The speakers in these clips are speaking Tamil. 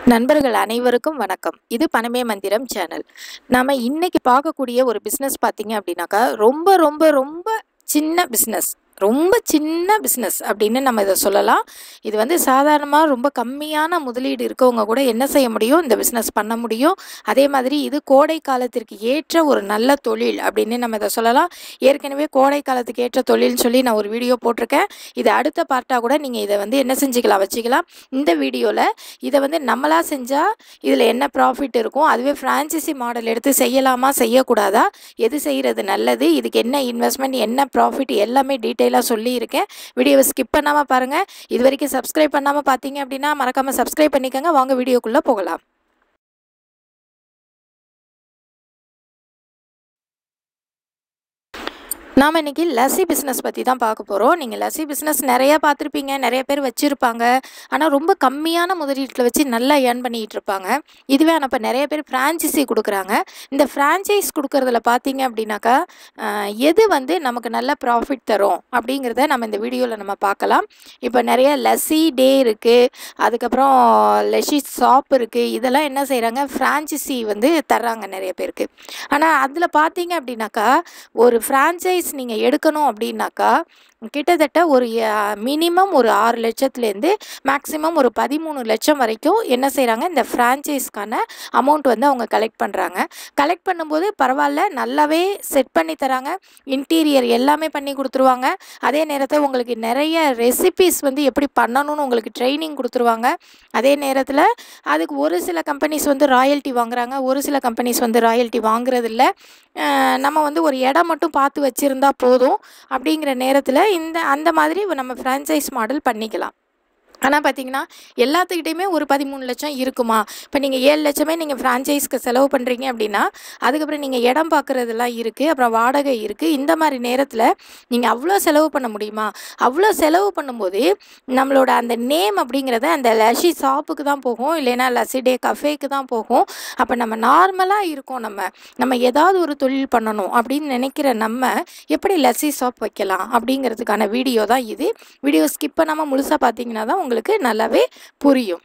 நண்பர்கள் அனைவருக்கும் வணக்கம். இது பணமே மந்திரம் சேனல். நாம இன்னைக்கு பார்க்கக்கூடிய ஒரு பிஸ்னஸ் பார்த்தீங்க அப்படின்னாக்கா, ரொம்ப ரொம்ப ரொம்ப சின்ன பிஸ்னஸ். ரொம்ப சின்ன பிஸ்னஸ் அப்படின்னு நம்ம இதை சொல்லலாம். இது வந்து சாதாரணமாக ரொம்ப கம்மியான முதலீடு இருக்கவங்க கூட என்ன செய்ய முடியும், இந்த பிஸ்னஸ் பண்ண முடியும். அதே மாதிரி இது கோடை காலத்திற்கு ஏற்ற ஒரு நல்ல தொழில் அப்படின்னு நம்ம இதை சொல்லலாம். ஏற்கனவே கோடை காலத்துக்கு ஏற்ற தொழில்னு சொல்லி நான் ஒரு வீடியோ போட்டிருக்கேன். இது அடுத்த பார்ட்டாக கூட நீங்கள் இதை வந்து என்ன செஞ்சுக்கலாம், வச்சுக்கலாம். இந்த வீடியோவில் இதை வந்து நம்மளா செஞ்சால் இதில் என்ன ப்ராஃபிட் இருக்கும், அதுவே ஃப்ரான்ச்சைசி மாடல் எடுத்து செய்யலாமா செய்யக்கூடாதா, எது செய்கிறது நல்லது, இதுக்கு என்ன இன்வெஸ்ட்மெண்ட், என்ன ப்ராஃபிட், எல்லாமே டீட்டெயிலாக சொல்லியிருக்கேன். வீடியோவை ஸ்கிப் பண்ணாமல் பாருங்கள். இது வரைக்கும் சப்ஸ்கிரைப் பண்ணாமல் பார்த்தீங்க அப்படின்னா மறக்காமல் சப்ஸ்கிரைப் பண்ணிக்கோங்க. வாங்க வீடியோக்குள்ளே போகலாம். நாம் இன்றைக்கி லஸ்ஸி பிஸ்னஸ் பற்றி தான் பார்க்க போகிறோம். நீங்கள் லஸ்ஸி பிஸ்னஸ் நிறையா பார்த்துருப்பீங்க, நிறைய பேர் வச்சுருப்பாங்க. ஆனால் ரொம்ப கம்மியான முதலீட்டில் வச்சு நல்லா ஏர்ன் பண்ணிக்கிட்டு இருப்பாங்க. இதுவே ஆனால் இப்போ நிறைய பேர் ஃப்ரான்ச்சைசி கொடுக்குறாங்க. இந்த ஃப்ரான்ச்சைஸ் கொடுக்குறதுல பார்த்தீங்க அப்படின்னாக்கா எது வந்து நமக்கு நல்ல ப்ராஃபிட் தரும் அப்படிங்கிறத நம்ம இந்த வீடியோவில் நம்ம பார்க்கலாம். இப்போ நிறைய லஸ்ஸி டே இருக்குது, அதுக்கப்புறம் லஸ்ஸி ஷாப் இருக்குது. இதெல்லாம் என்ன செய்கிறாங்க, ஃப்ரான்ச்சைசி வந்து தர்றாங்க நிறைய பேருக்கு. ஆனால் அதில் பார்த்தீங்க அப்படின்னாக்கா ஒரு ஃப்ரான்ச்சைஸ் நீங்கள் எடுக்கணும் அப்படின்னாக்கா கிட்டத்தட்ட ஒரு மினிமம் ஒரு 6 லட்சத்துலேருந்து மேக்ஸிமம் ஒரு 13 லட்சம் வரைக்கும் என்ன செய்கிறாங்க, இந்த ஃப்ரான்ச்சைஸ்க்கான அமௌண்ட் வந்து அவங்க கலெக்ட் பண்ணுறாங்க. கலெக்ட் பண்ணும்போது பரவாயில்ல, நல்லாவே செட் பண்ணி தராங்க. இன்டீரியர் எல்லாமே பண்ணி கொடுத்துருவாங்க. அதே நேரத்தில் உங்களுக்கு நிறைய ரெசிபீஸ் வந்து எப்படி பண்ணணும்னு உங்களுக்கு ட்ரைனிங் கொடுத்துருவாங்க. அதே நேரத்தில் அதுக்கு ஒரு சில கம்பெனிஸ் வந்து ராயல்ட்டி வாங்குறாங்க, ஒரு சில கம்பெனிஸ் வந்து ராயல்ட்டி வாங்குறதில்ல. நம்ம வந்து ஒரு இடம் மட்டும் பார்த்து வச்சுருந்தா போதும். அப்படிங்கிற நேரத்தில் அந்த மாதிரி நம்ம ஃப்ரான்ச்சைஸ் மாடல் பண்ணிக்கலாம். ஆனால் பார்த்தீங்கன்னா எல்லாத்துக்கிட்டையுமே ஒரு 13 லட்சம் இருக்குமா? இப்போ நீங்கள் 7 லட்சமே நீங்கள் ஃப்ரான்ச்சைஸ்க்கு செலவு பண்ணுறீங்க அப்படின்னா அதுக்கப்புறம் நீங்கள் இடம் பார்க்குறதெல்லாம் இருக்குது, அப்புறம் வாடகை இருக்குது. இந்த மாதிரி நேரத்தில் நீங்கள் அவ்வளோ செலவு பண்ண முடியுமா? அவ்வளோ செலவு பண்ணும்போது நம்மளோட அந்த நேம் அப்படிங்கிறத அந்த லஸ்ஸி ஷாப்புக்கு தான் போகும், இல்லைன்னா லஸ்ஸி டே கஃபேக்கு தான் போகும். அப்போ நம்ம நார்மலாக இருக்கோம், நம்ம ஏதாவது ஒரு தொழில் பண்ணணும் அப்படின்னு நினைக்கிற நம்ம எப்படி லஸ்ஸி ஷாப் வைக்கலாம் அப்படிங்கிறதுக்கான வீடியோ தான் இது. வீடியோ ஸ்கிப் பண்ணாமல் முழுசாக பார்த்தீங்கன்னா தான் உங்களுக்கு நல்லாவே புரியும்.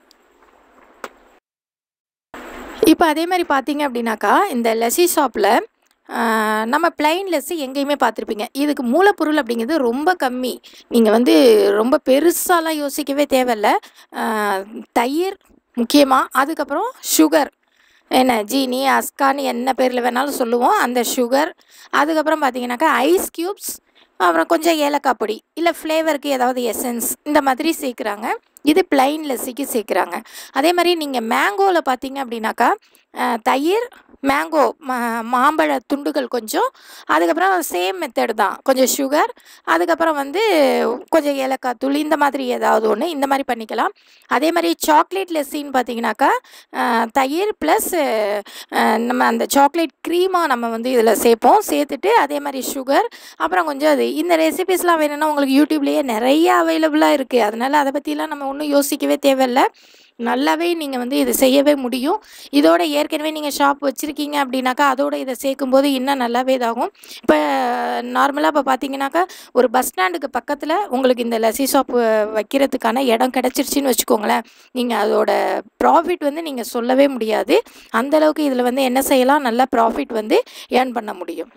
இப்போ அதே மாதிரி பார்த்தீங்க அப்படின்னாக்கா இந்த லஸ்ஸி ஷாப்பில் நம்ம பிளைன் லஸ்ஸி எங்கேயுமே பார்த்துருப்பீங்க. இதுக்கு மூலப்பொருள் அப்படிங்கிறது ரொம்ப கம்மி. நீங்கள் வந்து ரொம்ப பெருசாலாம் யோசிக்கவே தேவையில்லை. தயிர் முக்கியமாக, அதுக்கப்புறம் சுகர், என்ன ஜீனி அஸ்கான்னு என்ன பேரில் வேணாலும் சொல்லுவோம், அந்த சுகர். அதுக்கப்புறம் பார்த்தீங்கன்னாக்கா ஐஸ் க்யூப்ஸ், அப்புறம் கொஞ்சம் ஏலக்காய் பொடி, இல்லை ஃப்ளேவருக்கு ஏதாவது எசன்ஸ் இந்த மாதிரி சேர்க்குறாங்க. இது பிளைன் லஸ்ஸிக்கு சேர்க்குறாங்க. அதே மாதிரி நீங்கள் மேங்கோவில் பார்த்தீங்க அப்படின்னாக்கா தயிர், மேங்கோ மாம்பழ துண்டுகள் கொஞ்சம், அதுக்கப்புறம் சேம் மெத்தட் தான், கொஞ்சம் சுகர், அதுக்கப்புறம் வந்து கொஞ்சம் ஏலக்காய் தூள், இந்த மாதிரி ஏதாவது ஒன்று இந்த மாதிரி பண்ணிக்கலாம். அதே மாதிரி சாக்லேட் லஸ்ஸின்னு பார்த்தீங்கன்னாக்கா தயிர் ப்ளஸ் நம்ம அந்த சாக்லேட் க்ரீமாக நம்ம வந்து இதில் சேர்த்துட்டு அதே மாதிரி சுகர், அப்புறம் கொஞ்சம் அது. இந்த ரெசிபிஸ்லாம் வேணும்னா உங்களுக்கு யூடியூப்லேயே நிறைய அவைலபிளாக இருக்குது. அதனால் அதை பற்றிலாம் நம்ம ஒன்றும் யோசிக்கவே தேவையில்லை. நல்லாவே நீங்கள் வந்து இது செய்யவே முடியும். இதோட ஏற்கனவே நீங்கள் ஷாப் வச்சுருக்கீங்க அப்படின்னாக்கா அதோட இதை சேர்க்கும்போது இன்னும் நல்லாவே இதாகும். இப்போ நார்மலாக இப்போ பார்த்தீங்கன்னாக்கா ஒரு பஸ் ஸ்டாண்டுக்கு பக்கத்தில் உங்களுக்கு இந்த லஸ்ஸி ஷாப் வைக்கிறதுக்கான இடம் கிடச்சிருச்சின்னு வச்சுக்கோங்களேன். நீங்கள் அதோட ப்ராஃபிட் வந்து நீங்கள் சொல்லவே முடியாது. அந்தளவுக்கு இதில் வந்து என்ன செய்யலாம், நல்லா ப்ராஃபிட் வந்து ஏர்ன் பண்ண முடியும்.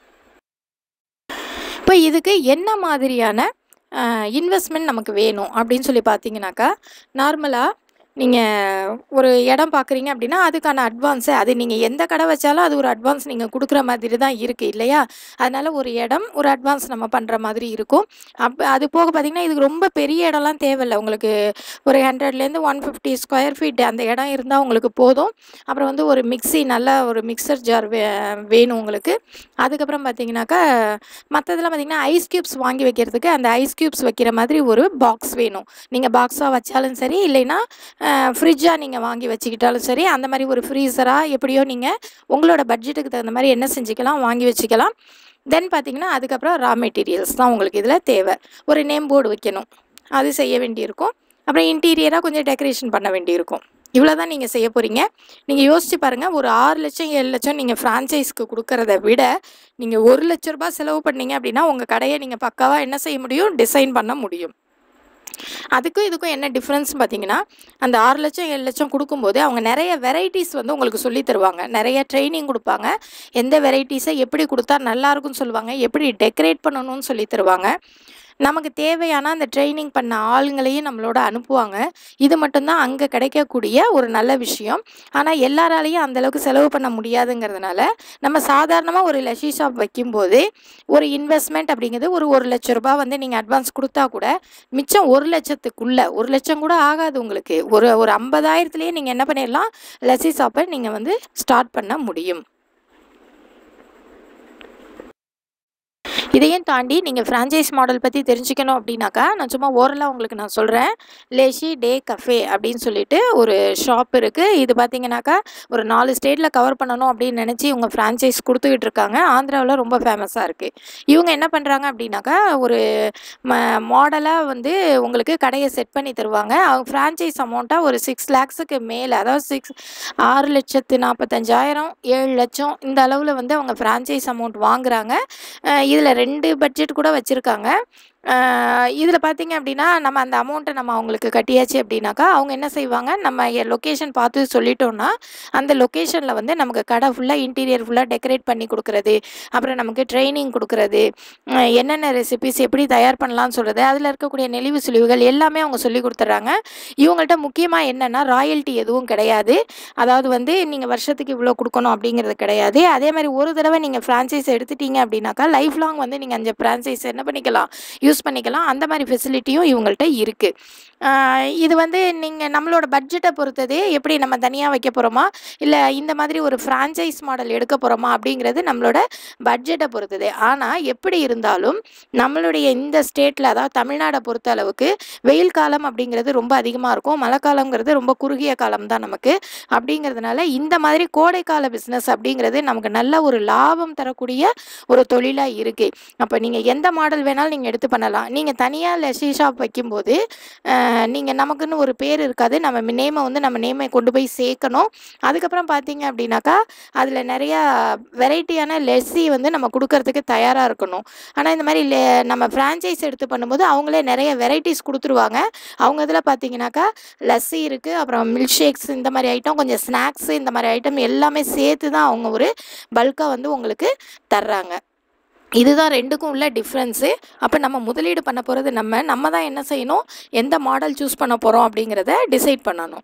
இப்போ இதுக்கு என்ன மாதிரியான இன்வெஸ்ட்மெண்ட் நமக்கு வேணும் அப்படின்னு சொல்லி பார்த்தீங்கன்னாக்கா, நார்மலாக நீங்கள் ஒரு இடம் பார்க்குறீங்க அப்படின்னா அதுக்கான அட்வான்ஸு, அது நீங்கள் எந்த கடை வச்சாலும் அது ஒரு அட்வான்ஸ் நீங்கள் கொடுக்குற மாதிரி தான் இருக்குது இல்லையா? அதனால் ஒரு இடம் ஒரு அட்வான்ஸ் நம்ம பண்ணுற மாதிரி இருக்கும். அது போக பார்த்திங்கன்னா இதுக்கு ரொம்ப பெரிய இடம்லாம் தேவையில்லை. உங்களுக்கு ஒரு 100லேருந்து 150 ஸ்கொயர் ஃபீட் அந்த இடம் இருந்தால் உங்களுக்கு போதும். அப்புறம் வந்து ஒரு மிக்ஸி, நல்ல ஒரு மிக்சர் ஜார் வேணும் உங்களுக்கு. அதுக்கப்புறம் பார்த்திங்கனாக்கா மற்றதெல்லாம் பார்த்திங்கன்னா ஐஸ் க்யூப்ஸ் வாங்கி வைக்கிறதுக்கு அந்த ஐஸ் க்யூப்ஸ் வைக்கிற மாதிரி ஒரு பாக்ஸ் வேணும். நீங்கள் பாக்ஸாக வச்சாலும் சரி, இல்லைன்னா ஃப்ரிட்ஜாக நீங்கள் வாங்கி வச்சுக்கிட்டாலும் சரி, அந்த மாதிரி ஒரு ஃப்ரீசராக எப்படியோ நீங்கள் உங்களோட பட்ஜெட்டுக்கு தகுந்த மாதிரி என்ன செஞ்சுக்கலாம், வாங்கி வச்சுக்கலாம். தென் பார்த்திங்கன்னா அதுக்கப்புறம் ரா மெட்டீரியல்ஸ் தான் உங்களுக்கு இதில் தேவை. ஒரு நேம் போர்டு வைக்கணும், அது செய்ய வேண்டியிருக்கும். அப்புறம் இன்டீரியராக கொஞ்சம் டெக்கரேஷன் பண்ண வேண்டியிருக்கும். இவ்வளோ தான் நீங்கள் செய்ய போகிறீங்க. நீங்கள் யோசிச்சு பாருங்கள், ஒரு 6 லட்சம் 7 லட்சம் நீங்கள் ஃப்ரான்ச்சைஸ்க்கு கொடுக்கறத விட நீங்கள் 1 லட்ச ரூபா செலவு பண்ணீங்க அப்படின்னா உங்கள் கடையை நீங்கள் பக்காவாக என்ன செய்ய முடியும், டிசைன் பண்ண முடியும். அதுக்கும் இதுக்கும் என்ன டிஃப்ரென்ஸ் பார்த்தீங்கன்னா, அந்த 6 லட்சம் 7 லட்சம் குடுக்கும்போது அவங்க நெறைய வெரைட்டீஸ் வந்து உங்களுக்கு சொல்லி தருவாங்க. நெறைய ட்ரெய்னிங் குடுப்பாங்க. எந்த வெரைட்டீஸ எப்படி குடுத்தா நல்லாருக்கும்னு சொல்லுவாங்க. எப்படி டெக்கரேட் பண்ணணும்னு சொல்லி தருவாங்க. நமக்கு தேவையான அந்த ட்ரெய்னிங் பண்ண ஆளுங்களையும் நம்மளோட அனுப்புவாங்க. இது மட்டும் தான் அங்க கிடைக்கக்கூடிய ஒரு நல்ல விஷயம். ஆனா எல்லாராலயும் அந்த அளவுக்கு செலவு பண்ண முடியாதுங்கிறதுனால, நம்ம சாதாரணமா ஒரு லஸ்ஸி ஷாப் வைக்கும்போது, ஒரு இன்வெஸ்ட்மென்ட் அப்படிங்கிறது ஒரு ரூ. 1,00,000 வந்து நீங்க அட்வான்ஸ் குடுத்தா கூட, மிச்சம் 1,00,000த்துக்குள்ள 1,00,000 கூட ஆகாது உங்களுக்கு. ஒரு ஒரு 50,000த்திலேயே நீங்க என்ன பண்ணிடலாம், லஸ்ஸி ஷாப்ப நீங்க வந்து ஸ்டார்ட் பண்ண முடியும். இதையும் தாண்டி நீங்க ஃப்ரான்ச்சைஸ் மாடல் பத்தி தெரிஞ்சுக்கணும் அப்படின்னாக்கா, நான் சும்மா ஓரலா உங்களுக்கு நான் சொல்றேன். லேஷி டே கஃபே அப்படின்னு சொல்லிட்டு ஒரு ஷாப் இருக்கு. இது பார்த்தீங்கன்னாக்கா, ஒரு 4 ஸ்டேட்ல கவர் பண்ணணும் அப்படின்னு நெனச்சு இவங்க ஃப்ரான்ச்சைஸ் குடுத்துக்கிட்டு இருக்காங்க. ஆந்திராவுல ரொம்ப ஃபேமஸா இருக்கு. இவங்க என்ன பண்றாங்க அப்படின்னாக்கா, ஒரு ம மாடலா வந்து உங்களுக்கு கடைய செட் பண்ணி தருவாங்க. அவங்க ஃப்ரான்ச்சைஸ் அமௌண்ட்டா ஒரு 6 லேக்ஸுக்கு மேல, அதாவது 6,45,000 7 லட்சம் இந்த அளவுல வந்து அவங்க ஃப்ரான்ச்சைஸ் அமௌண்ட் வாங்குறாங்க. இதில 2 பட்ஜெட் கூட வச்சிருக்காங்க. இதில பார்த்தீங்க அப்படின்னா, நம்ம அந்த அமௌண்ட்ட நம்ம அவங்களுக்கு கட்டியாச்சு அப்படின்னாக்கா, அவங்க என்ன செய்வாங்க, நம்ம லொக்கேஷன் பார்த்து சொல்லிட்டோம்னா, அந்த லொக்கேஷன்ல வந்து நமக்கு கடை ஃபுல்லா இன்டீரியர் ஃபுல்லா டெக்கரேட் பண்ணி குடுக்குறது, அப்புறம் நமக்கு ட்ரெய்னிங் குடுக்குறது, என்னென்ன ரெசிபீஸ் எப்படி தயார் பண்ணலாம்னு சொல்றது, அதில இருக்கக்கூடிய நெளிவு சுளிவுகள் எல்லாமே அவங்க சொல்லிக் குடுத்துர்றாங்க. இவங்கள்ட்ட முக்கியமா என்னன்னா, ராயல்டி எதுவும் கிடையாது. அதாவது வந்து நீங்க வருஷத்துக்கு இவ்வளோ குடுக்கணும் அப்படிங்கிறது கிடையாது. அதேமாரி ஒரு தடவை நீங்க ஃப்ரான்ச்சைஸ் எடுத்துட்டீங்க அப்படின்னாக்கா, லைஃப் லாங் வந்து நீங்க அந்த ஃப்ரான்ச்சைஸ் என்ன பண்ணிக்கலாம், யூஸ் பண்ணிக்கலாம். அந்த மாரி ஃபெசிலிட்டியும் இவங்கள்ட்ட இருக்கு. இது வந்து நீங்க நம்மளோட பட்ஜெட்ட பொறுத்தது. எப்படி நம்ம தனியா வைக்க போறோமா, இல்ல இந்த மாதிரி ஒரு ஃப்ரான்ச்சைஸ் மாடல் எடுக்க போறோமா அப்படிங்கிறது நம்மளோட பட்ஜெட்ட பொறுத்தது. ஆனா எப்படி இருந்தாலும் நம்மளுடைய இந்த ஸ்டேட்ல, அதாவது தமிழ்நாட பொறுத்த அளவுக்கு வெயில் காலம் அப்படிங்கிறது ரொம்ப அதிகமா இருக்கும். மழைக்காலம்ங்கிறது ரொம்ப குறுகிய காலம் தான் நமக்கு. அப்படிங்கிறதுனால இந்த மாதிரி கோடைக்கால பிசினஸ் அப்படிங்கிறது நமக்கு நல்ல ஒரு லாபம் தரக்கூடிய ஒரு தொழிலா இருக்கு. அப்ப நீங்க எந்த மாடல் வேணாலும் நீங்க எடுத்து பண்ணலாம். நீங்க தனியா லஸ்ஸி ஷாப் வைக்கும்போது, நீங்க நமக்குன்னு ஒரு பேர் இருக்காது. நம்ம நேம கொண்டு போய் சேர்க்கணும். அதுக்கப்புறம் பார்த்தீங்க அப்படின்னாக்கா, அதில நெறையா வெரைட்டியான லஸ்ஸி வந்து நம்ம குடுக்கறதுக்கு தயாரா இருக்கணும். ஆனா இந்த மாரி நம்ம ஃப்ரான்ச்சைஸ் எடுத்து பண்ணும்போது, அவங்களே நெறைய வெரைட்டீஸ் குடுத்துருவாங்க. அவங்க இதில பார்த்தீங்கன்னாக்கா, லஸ்ஸி இருக்கு, அப்புறம் மில்க் ஷேக்ஸ் இந்த மாரி ஐட்டம், கொஞ்சம் ஸ்நாக்ஸு இந்த மாரி ஐட்டம் எல்லாமே சேர்த்து தான் அவங்க ஒரு பல்க்கா வந்து உங்களுக்கு தர்றாங்க. இதுதான் 2க்கும் உள்ள டிஃப்ரென்ஸு. அப்ப நம்ம முதலீடு பண்ண போறது நம்ம தான் என்ன செய்யணும், எந்த மாடல் சூஸ் பண்ண போறோம் அப்படிங்கிறத டிசைட் பண்ணணும்.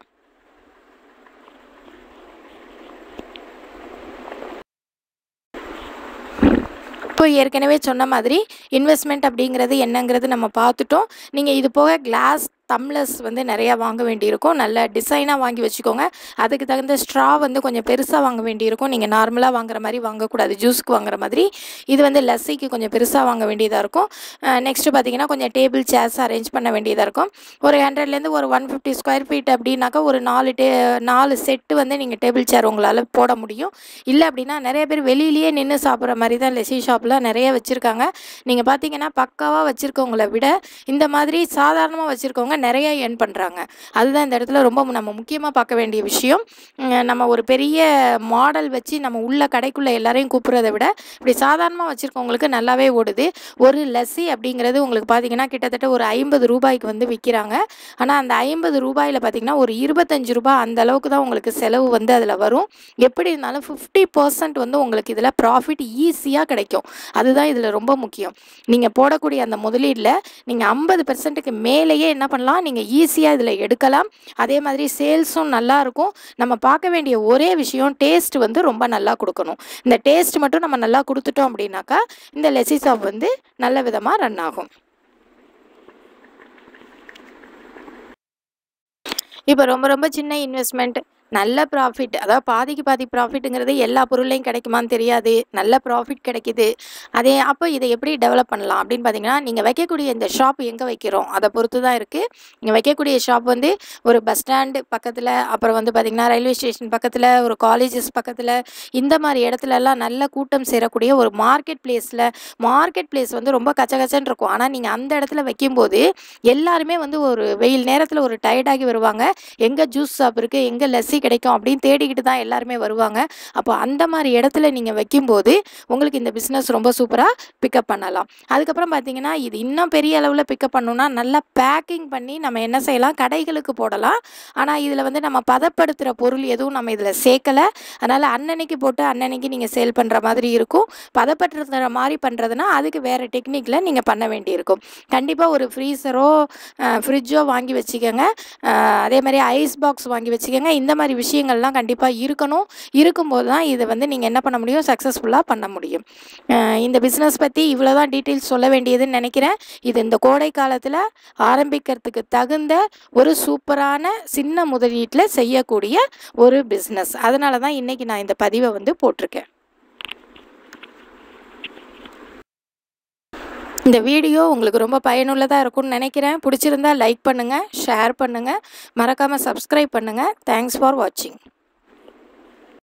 இப்போ ஏற்கனவே சொன்ன மாதிரி இன்வெஸ்ட்மெண்ட் அப்படிங்கிறது என்னங்கிறது நம்ம பார்த்துட்டோம். நீங்க இது போக கிளாஸ் டம்ளர்ஸ் வந்து நிறையா வாங்க வேண்டியிருக்கும். நல்ல டிசைனாக வாங்கி வச்சுக்கோங்க. அதுக்கு தகுந்த ஸ்ட்ரா வந்து கொஞ்சம் பெருசாக வாங்க வேண்டியிருக்கும். நீங்கள் நார்மலாக வாங்குற மாதிரி வாங்கக்கூடாது, ஜூஸ்க்கு வாங்குற மாதிரி. இது வந்து லஸ்ஸிக்கு கொஞ்சம் பெருசாக வாங்க வேண்டியதாக இருக்கும். நெக்ஸ்ட்டு பார்த்தீங்கன்னா கொஞ்சம் டேபிள் சேர்ஸ் அரேஞ்ச் பண்ண வேண்டியதாக இருக்கும். ஒரு 100லேருந்து ஒரு 150 ஸ்கொயர் ஃபீட் அப்படின்னாக்கா ஒரு 4 செட்டு வந்து நீங்கள் டேபிள் சேர் உங்களால் போட முடியும். இல்லை அப்படின்னா நிறைய பேர் வெளியிலேயே நின்று சாப்பிட்ற மாதிரி தான் லஸ்ஸி ஷாப்லாம் நிறைய வச்சுருக்காங்க. நீங்கள் பார்த்தீங்கன்னா பக்காவாக வச்சுருக்கவங்கள விட இந்த மாதிரி சாதாரணமாக வச்சுருக்கவங்க நிறைய ஏர்ன் பண்ணுறாங்க. அதுதான் இந்த இடத்துல ரொம்ப நம்ம முக்கியமாக பார்க்க வேண்டிய விஷயம். நம்ம ஒரு பெரிய மாடல் வச்சு நம்ம உள்ள கடைக்குள்ளே எல்லாரையும் கூப்பிட்றத விட இப்படி சாதாரணமாக வச்சுருக்கவங்களுக்கு நல்லாவே ஓடுது. ஒரு லஸ்ஸி அப்படிங்கிறது உங்களுக்கு பார்த்தீங்கன்னா கிட்டத்தட்ட ஒரு ரூ. 50 வந்து விற்கிறாங்க. ஆனால் அந்த ரூ. 50 பார்த்தீங்கன்னா ஒரு ரூ. 25 அந்த அளவுக்கு தான் உங்களுக்கு செலவு வந்து அதில் வரும். எப்படி இருந்தாலும் 50% வந்து உங்களுக்கு இதில் ப்ராஃபிட் ஈஸியாக கிடைக்கும். அதுதான் இதில் ரொம்ப முக்கியம். நீங்கள் போடக்கூடிய அந்த முதலீடில் நீங்கள் 50%க்கு மேலேயே என்ன பண்ணலாம், நீங்கள் ஈஸியாக இதில் எடுக்கலாம். அதே மாதிரி சேல்ஸும் நல்லாயிருக்கும். நம்ம பார்க்க வேண்டிய ஒரே விஷயம் டேஸ்ட் வந்து ரொம்ப நல்லா கொடுக்கணும். இந்த டேஸ்ட் மட்டும் நம்ம நல்லா கொடுத்துட்டோம் அப்படின்னாக்கா இந்த லஸ்ஸி ஷாப் வந்து நல்ல விதமாக ரன் ஆகும். இப்போ ரொம்ப ரொம்ப சின்ன இன்வெஸ்ட்மெண்ட், நல்ல ப்ராஃபிட், அதாவது பாதிக்கு பாதி ப்ராஃபிட்டுங்கிறது எல்லா பொருள்லையும் கிடைக்குமான்னு தெரியாது. நல்ல ப்ராஃபிட் கிடைக்குது. அப்போ இதை எப்படி டெவலப் பண்ணலாம் அப்படின்னு பார்த்தீங்கன்னா, நீங்கள் வைக்கக்கூடிய இந்த ஷாப் எங்கே வைக்கிறோம் அதை பொறுத்து தான் இருக்குது. நீங்கள் வைக்கக்கூடிய ஷாப் வந்து ஒரு பஸ் ஸ்டாண்டு பக்கத்தில், அப்புறம் வந்து பார்த்திங்கன்னா ரயில்வே ஸ்டேஷன் பக்கத்தில், ஒரு காலேஜஸ் பக்கத்தில், இந்த மாதிரி இடத்துலலாம் நல்ல கூட்டம் சேரக்கூடிய ஒரு மார்க்கெட் பிளேஸ் வந்து ரொம்ப கச்சகச்சன்னு இருக்கும். ஆனால் நீங்கள் அந்த இடத்துல வைக்கும்போது எல்லாருமே வந்து ஒரு வெயில் நேரத்தில் ஒரு டயர்டாகி வருவாங்க. எங்கே ஜூஸ் ஷாப் இருக்குது, எங்கே லஸ்ஸி கிடைக்கும் அப்படின்னு தேடிக்கிட்டு தான் எல்லாருமே வருவாங்க. அப்போ அந்த மாதிரி இடத்துல நீங்கள் வைக்கும்போது உங்களுக்கு இந்த பிஸ்னஸ் ரொம்ப சூப்பராக பிக்கப் பண்ணலாம். அதுக்கப்புறம் பார்த்தீங்கன்னா இது இன்னும் பெரிய அளவில் பிக்கப் பண்ணணும்னா நல்லா பேக்கிங் பண்ணி நம்ம என்ன செய்யலாம், கடைகளுக்கு போடலாம். ஆனால் இதில் வந்து நம்ம பதப்படுத்துகிற பொருள் எதுவும் நம்ம இதில் சேர்க்கலை. அதனால் அன்னன்னைக்கு போட்டு அன்னன்னைக்கு நீங்கள் சேல் பண்ணுற மாதிரி இருக்கும். பதப்படுத்துகிற மாதிரி பண்ணுறதுனா அதுக்கு வேறு டெக்னிக்கில் நீங்கள் பண்ண வேண்டியிருக்கும். கண்டிப்பாக ஒரு ஃப்ரீசரோ ஃப்ரிட்ஜோ வாங்கி வச்சுக்கோங்க. அதே மாதிரி ஐஸ் பாக்ஸ் வாங்கி வச்சுக்கோங்க. இந்த மாதிரி விஷயங்கள்லாம் கண்டிப்பாக இருக்கணும். இருக்கும்போது தான் இதை வந்து நீங்கள் என்ன பண்ண முடியும், சக்ஸஸ்ஃபுல்லாக பண்ண முடியும். இந்த பிஸ்னஸ் பற்றி இவ்வளோ தான் டீட்டெயில்ஸ் சொல்ல வேண்டியதுன்னு நினைக்கிறேன். இது இந்த கோடை காலத்தில் ஆரம்பிக்கிறதுக்கு தகுந்த ஒரு சூப்பரான சின்ன முதலீட்டில் செய்யக்கூடிய ஒரு பிஸ்னஸ். அதனால தான் இன்றைக்கி நான் இந்த பதிவை வந்து போட்டிருக்கேன். இந்த வீடியோ உங்களுக்கு ரொம்ப பயனுள்ளதாக இருக்கும்னு நினைக்கிறேன். பிடிச்சிருந்தா லைக் பண்ணுங்கள், ஷேர் பண்ணுங்கள், மறக்காமல் சப்ஸ்கிரைப் பண்ணுங்கள். தேங்க்ஸ் ஃபார் வாட்சிங்.